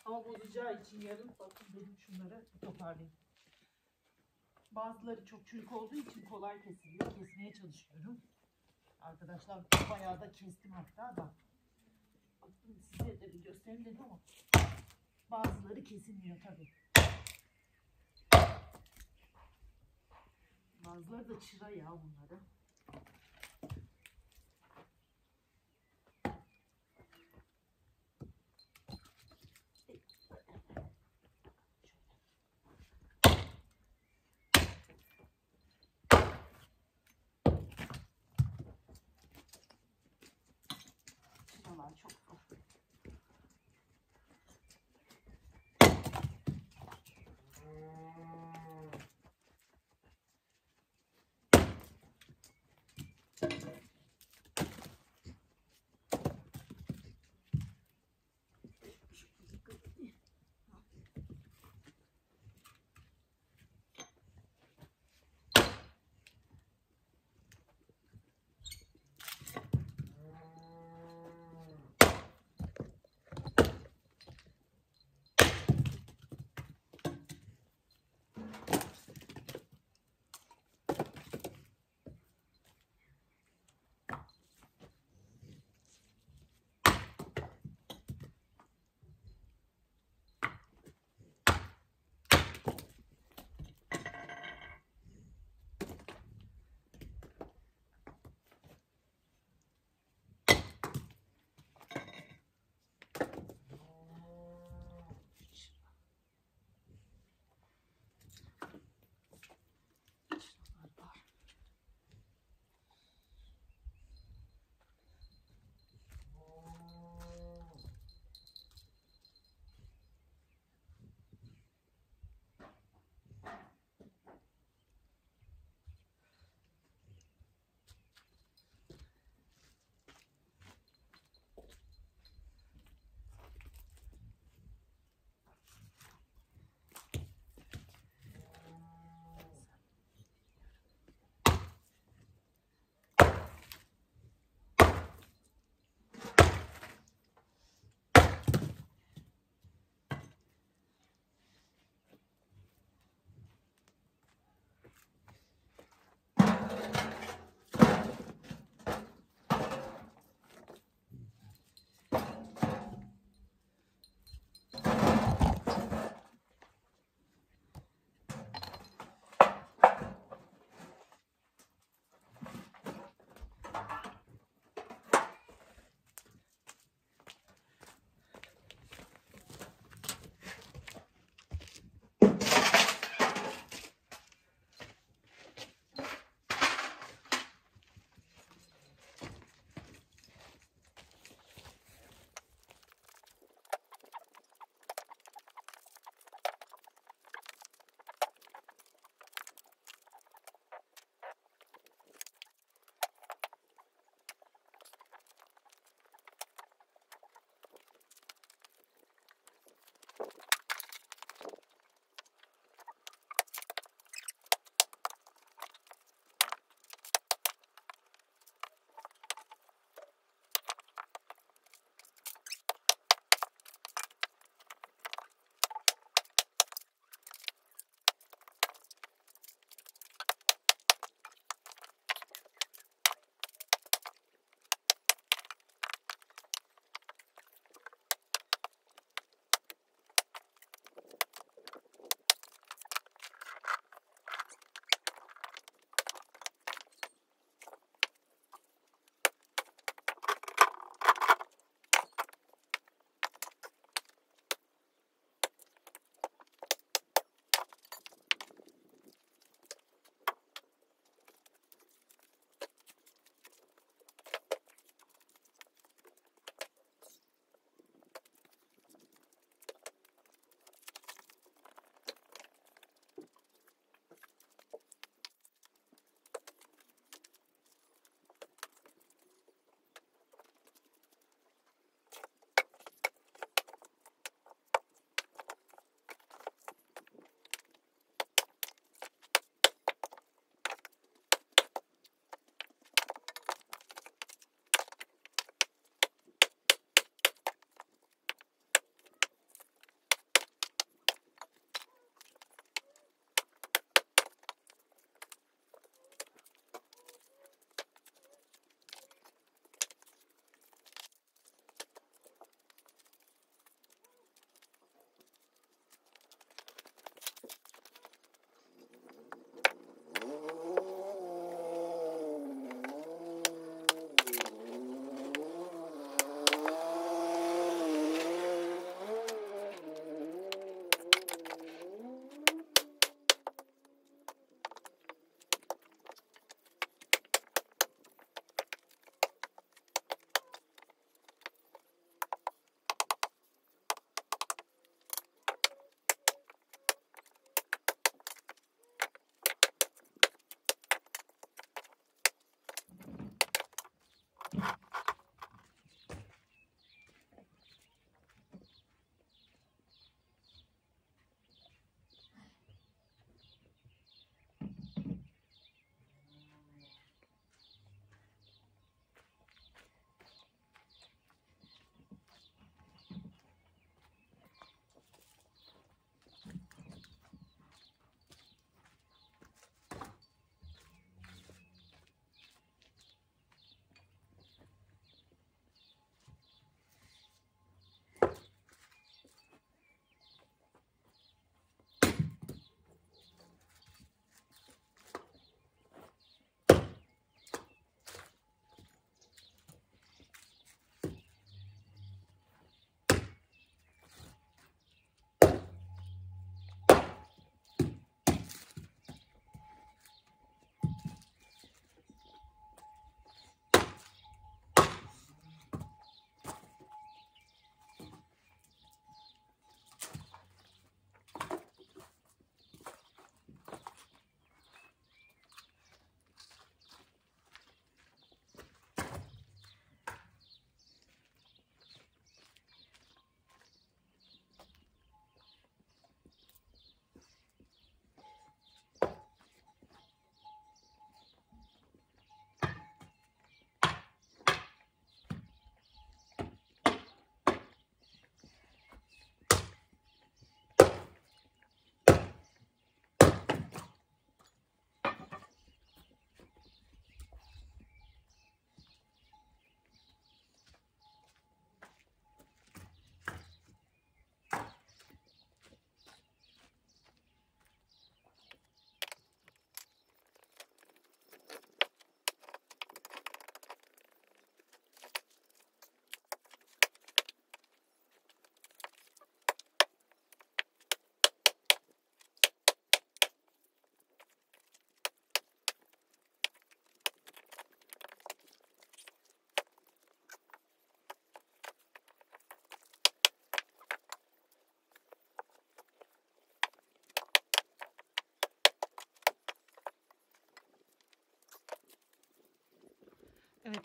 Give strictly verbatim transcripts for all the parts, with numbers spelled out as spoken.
Hava bozacağı için yarın bakın dedim şunları toparlayayım. Bazıları çok çürük olduğu için kolay kesiliyor. Kesmeye çalışıyorum. Arkadaşlar bayağı da kestim hatta da. Bakın size de bir göstereyim dedim ama bazıları kesilmiyor tabii. Bazıları da çıra ya bunları. Çıralar çok zor.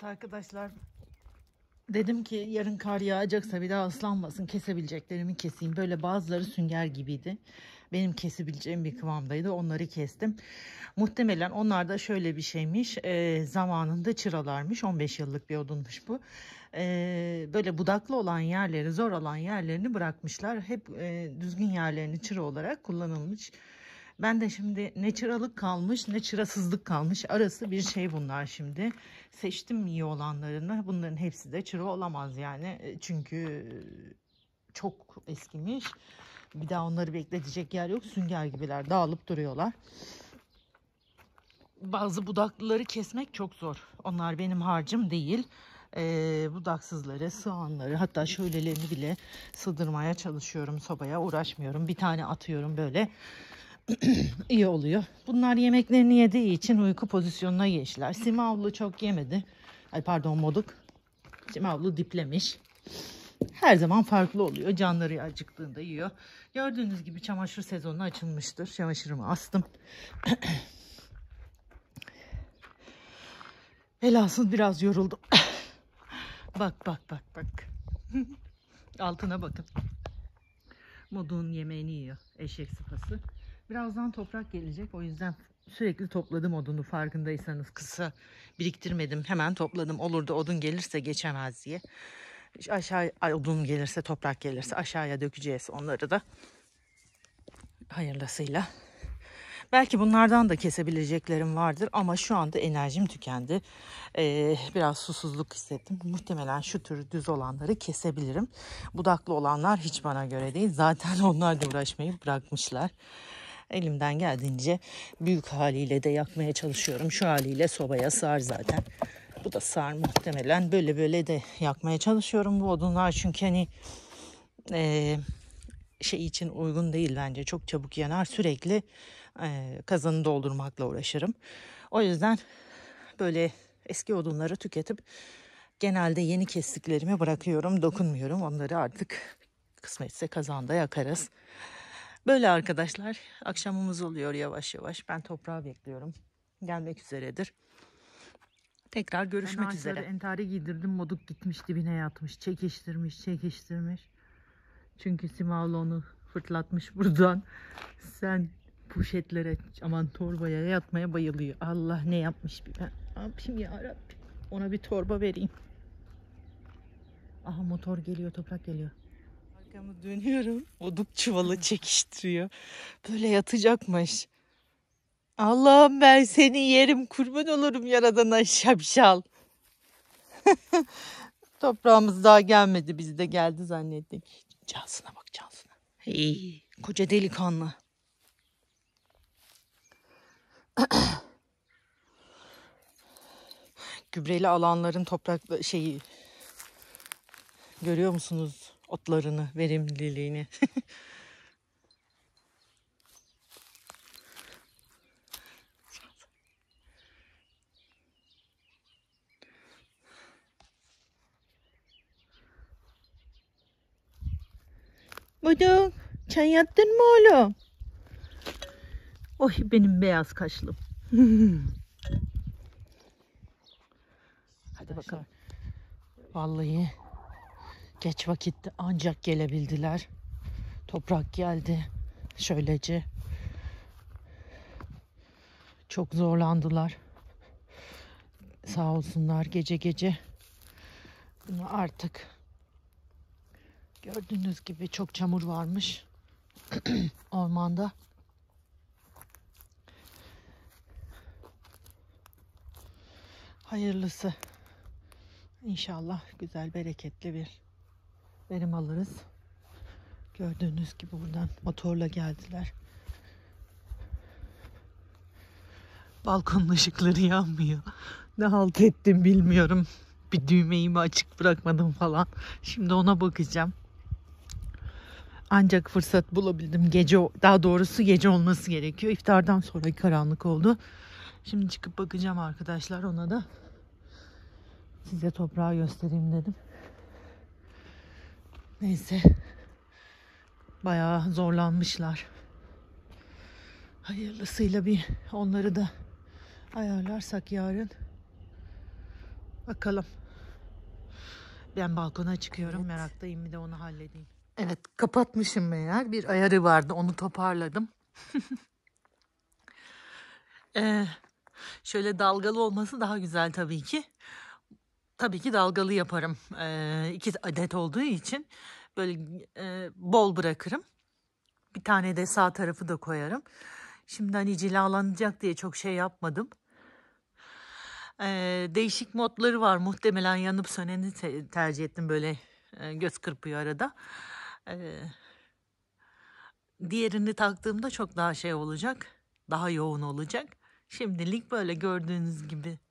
Evet arkadaşlar, dedim ki yarın kar yağacaksa bir daha ıslanmasın, kesebileceklerimi keseyim. Böyle bazıları sünger gibiydi. Benim kesebileceğim bir kıvamdaydı. Onları kestim. Muhtemelen onlar da şöyle bir şeymiş. E, zamanında çıralarmış. on beş yıllık bir odunmuş bu. E, böyle budaklı olan yerleri, zor olan yerlerini bırakmışlar. Hep e, düzgün yerlerini çıra olarak kullanılmış. Ben de şimdi ne çıralık kalmış ne çırasızlık kalmış. Arası bir şey bunlar şimdi. Seçtim iyi olanlarını. Bunların hepsi de çıra olamaz yani. Çünkü çok eskimiş. Bir daha onları bekletecek yer yok. Sünger gibiler. Dağılıp duruyorlar. Bazı budaklıları kesmek çok zor. Onlar benim harcım değil. Ee, budaksızları, sığanları, hatta şöylelerini bile sığdırmaya çalışıyorum sobaya. Uğraşmıyorum. Bir tane atıyorum böyle. İyi oluyor. Bunlar yemeklerini yediği için uyku pozisyonuna geçtiler. Simavlı çok yemedi. Ay pardon, moduk. Simavlı diplemiş. Her zaman farklı oluyor. Canları acıktığında yiyor. Gördüğünüz gibi çamaşır sezonu açılmıştır. Çamaşırımı astım. Velhasıl biraz yoruldum. Bak bak bak bak. Altına bakın. Modun yemeğini yiyor. Eşek sıpası. Birazdan toprak gelecek. O yüzden sürekli topladım odunu, farkındaysanız. Kısa biriktirmedim. Hemen topladım. Olur da odun gelirse geçemez diye. Aşağı odun gelirse, toprak gelirse aşağıya dökeceğiz onları da. Hayırlısıyla. Belki bunlardan da kesebileceklerim vardır ama şu anda enerjim tükendi. Ee, biraz susuzluk hissettim. Muhtemelen şu tür düz olanları kesebilirim. Budaklı olanlar hiç bana göre değil. Zaten onlar da uğraşmayı bırakmışlar. Elimden geldiğince büyük haliyle de yakmaya çalışıyorum. Şu haliyle sobaya sığar zaten. Bu da sığar muhtemelen. Böyle böyle de yakmaya çalışıyorum bu odunlar. Çünkü hani e, şey için uygun değil bence. Çok çabuk yanar. Sürekli e, kazanı doldurmakla uğraşırım. O yüzden böyle eski odunları tüketip genelde yeni kestiklerimi bırakıyorum. Dokunmuyorum. Onları artık kısmetse kazanda yakarız. Böyle arkadaşlar, akşamımız oluyor yavaş yavaş. Ben toprağı bekliyorum. Gelmek üzeredir. Tekrar görüşmek ben üzere. Entari giydirdim. Moduk gitmiş, dibine yatmış. Çekiştirmiş, çekiştirmiş. Çünkü Simavlı onu fırlatmış buradan. Sen poşetlere, aman torbaya yatmaya bayılıyor. Allah ne yapmış bir ben. Ne yapayım ya Rabbim. Ona bir torba vereyim. Aha, motor geliyor, toprak geliyor. Arkamı dönüyorum. Oduk çuvalı çekiştiriyor. Böyle yatacakmış. Allah'ım, ben seni yerim, kurban olurum yaradana şapşal. Toprağımız daha gelmedi. Biz de geldi zannettik. Cansına bak, cansına. Hey, koca delikanlı. Gübreli alanların toprak şeyi görüyor musunuz? Otlarını, verimliliğini. Buduk, sen yattın mı oğlum? Oy benim beyaz kaşlım. Hadi bakalım. Vallahi geç vakitte ancak gelebildiler. Toprak geldi. Şöylece. Çok zorlandılar. Sağ olsunlar gece gece. Bunu artık gördüğünüz gibi çok çamur varmış ormanda. Hayırlısı. İnşallah güzel, bereketli bir verim alırız. Gördüğünüz gibi buradan motorla geldiler. Balkonun ışıkları yanmıyor. Ne halt ettim bilmiyorum. Bir düğmeyi mi açık bırakmadım falan. Şimdi ona bakacağım. Ancak fırsat bulabildim. Gece, daha doğrusu gece olması gerekiyor. İftardan sonra karanlık oldu. Şimdi çıkıp bakacağım arkadaşlar ona da. Size toprağı göstereyim dedim. Neyse. Bayağı zorlanmışlar. Hayırlısıyla bir onları da ayarlarsak yarın Bakalım. Ben balkona çıkıyorum. Evet. Meraktayım, bir de onu halledeyim. Evet, kapatmışım meğer. Bir ayarı vardı, onu toparladım. ee, şöyle dalgalı olması daha güzel tabii ki. Tabii ki dalgalı yaparım. Ee, iki adet olduğu için böyle e, bol bırakırım. Bir tane de sağ tarafı da koyarım. Şimdi hani cilalanacak diye çok şey yapmadım. Ee, değişik modları var. Muhtemelen yanıp söneni te- tercih ettim, böyle e, göz kırpıyor arada. Ee, diğerini taktığımda çok daha şey olacak. Daha yoğun olacak. Şimdilik böyle gördüğünüz gibi